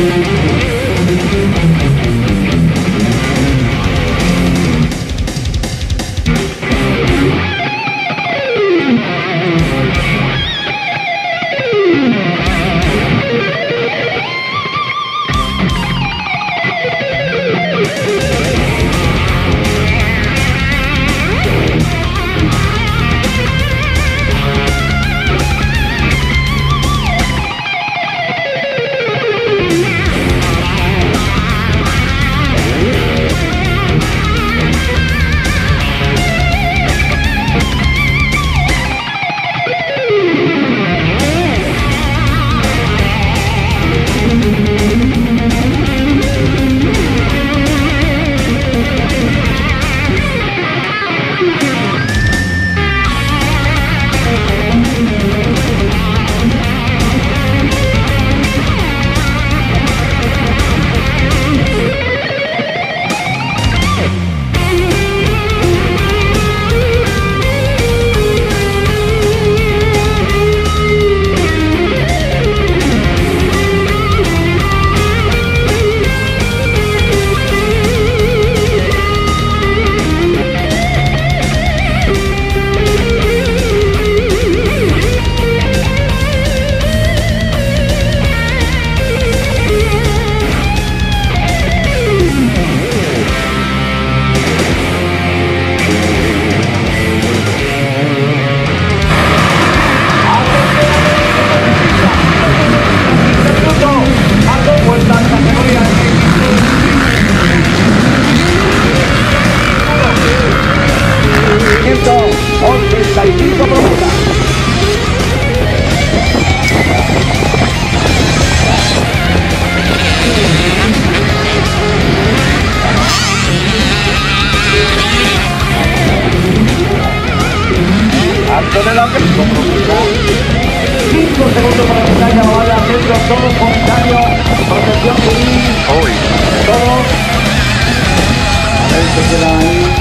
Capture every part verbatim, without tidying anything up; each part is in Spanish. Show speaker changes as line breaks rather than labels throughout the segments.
cinco segundos para la medalla, bala, centro, todos con daño, protección civil, todos. A ver qué queda ahí.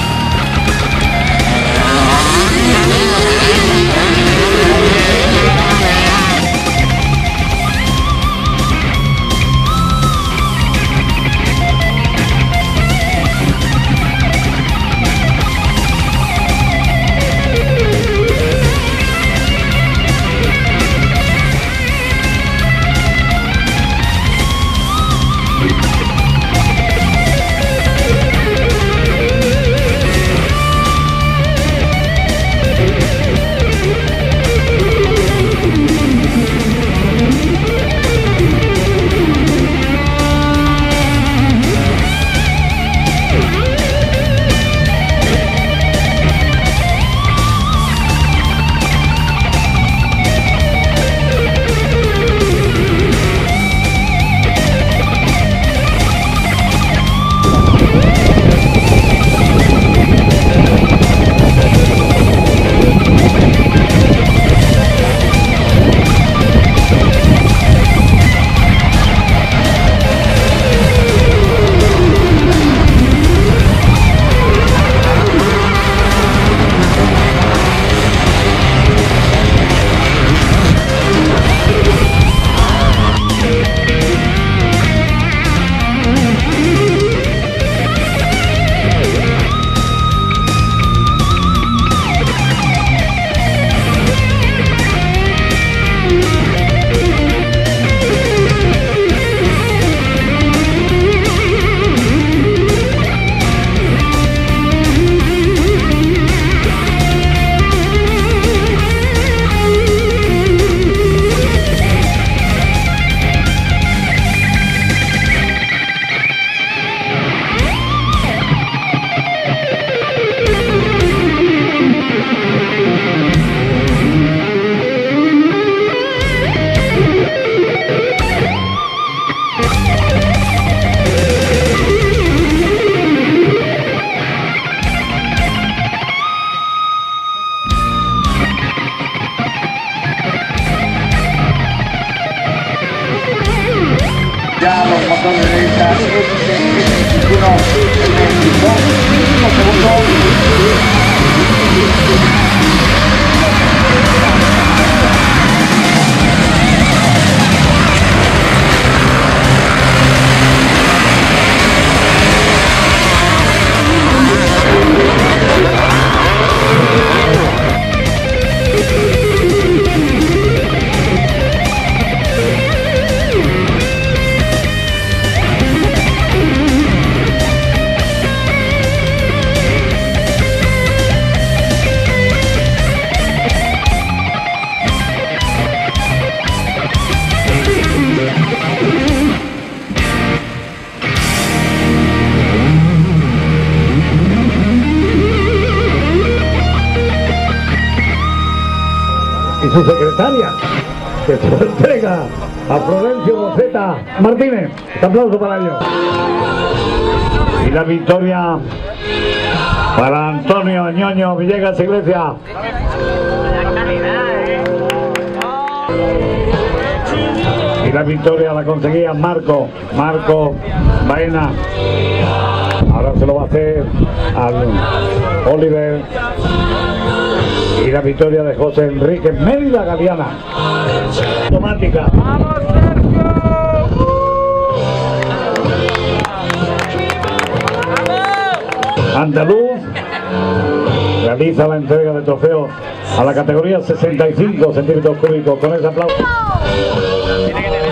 Ya los motores de esta S veintiuno, veintidós, cinco segundos. que se lo entrega a Florencio Boceta Martínez. Un aplauso para ellos. Y la victoria para Antonio Ñoño Villegas Iglesia. Y la victoria la conseguía Marco, Marco Baena. Ahora se lo va a hacer al Oliver. Y la victoria de José Enrique Mérida Galeana. Automática. Andaluz realiza la entrega de trofeos a la categoría sesenta y cinco centímetros cúbicos. Con ese aplauso.